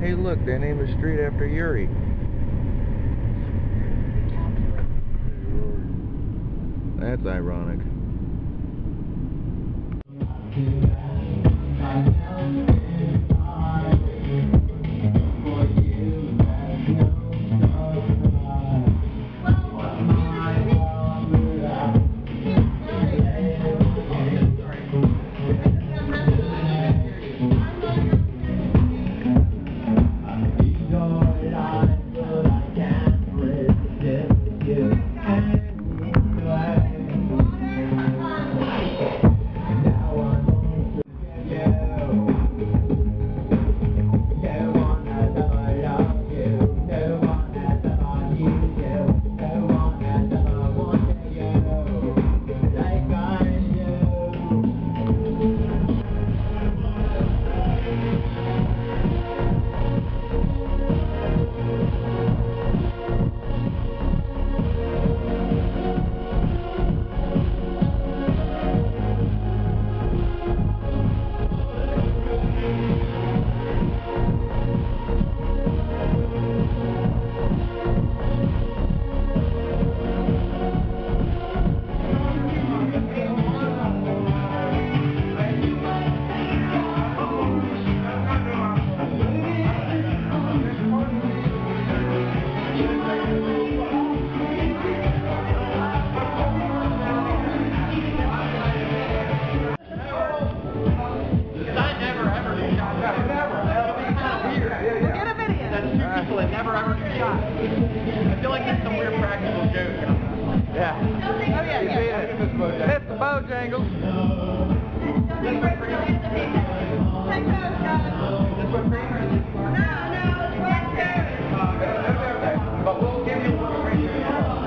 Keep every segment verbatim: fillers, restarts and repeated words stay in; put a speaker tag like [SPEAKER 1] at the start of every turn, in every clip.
[SPEAKER 1] Hey look, they named a street after Yuri. That's ironic.
[SPEAKER 2] I feel like it's some weird practical joke.
[SPEAKER 1] Yeah.
[SPEAKER 2] Oh yeah,
[SPEAKER 1] You
[SPEAKER 2] yeah.
[SPEAKER 1] beat it. It's the Bojangles.
[SPEAKER 2] This one for you. This one for you. But we'll give you one right here.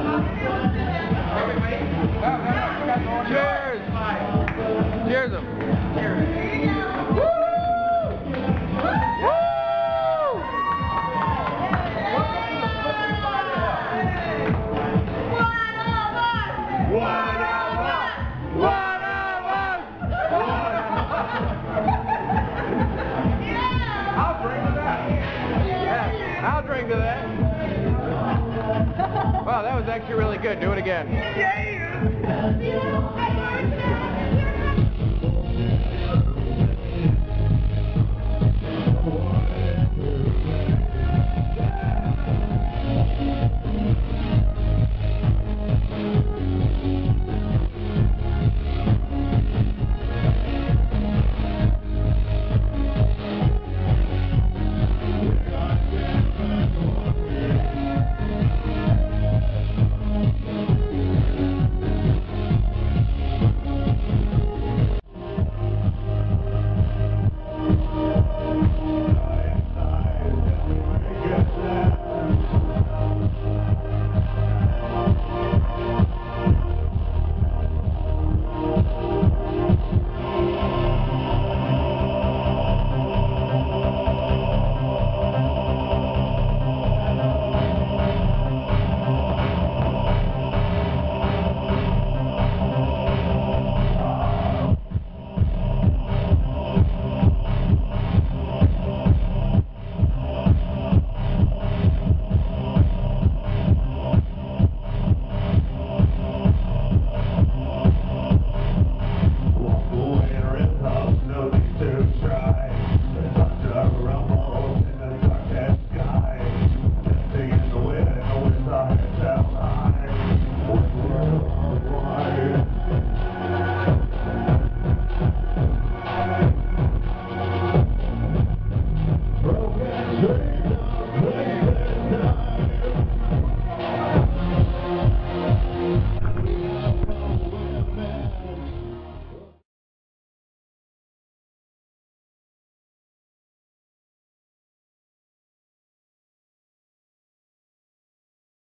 [SPEAKER 1] Cheers! Cheers them.
[SPEAKER 2] Cheers.
[SPEAKER 1] I'll drink to that. Wow, that was actually really good. Do it again.
[SPEAKER 2] Yeah.